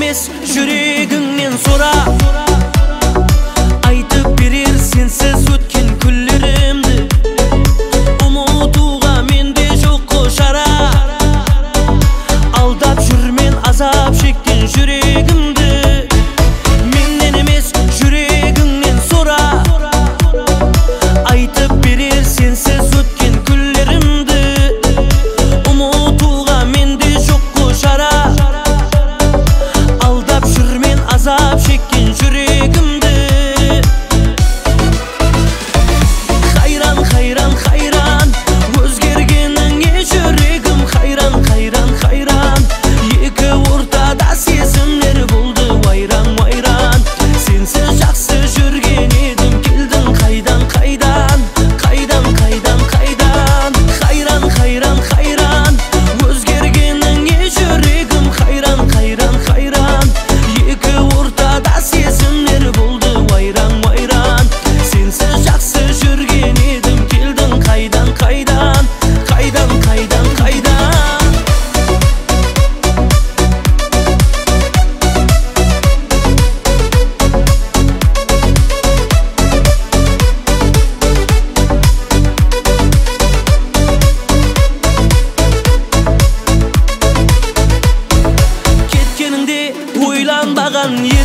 емес жүрегіңнен сора. Айтып берер сенсіз өткен күндерімді, ұмытуға менде жоқ қошара. Алдап жүрмен азап шеккен жүрегімді, менен емес жүрегіңнен сора. Айтып берер сенсіз өткен күндерімді, ұмытуға менде жоқ қошара. Алдап жүрмен азап шеккен жүрегімді. Хайран, хайран, хайран, өзгергеніңе жүрегім хайран, хайран, хайран. Екі ортада сезімдер болды вайран, вайран. Сенсіз жақсы жүрген едім, келдің қайдан, қайдан, қайдан, қайдан, қайдан. Хайран, хайран, хайран, өзгергеніңе жүрегім хайран, хайран, хайран. Екі ортада сезімдер болды вайран, вайран. Сенсіз жақсы жүрген едім, келдің қайдан, қайдан, қайдан, қайдан, қайдан. Кеткеніңде ойланбаған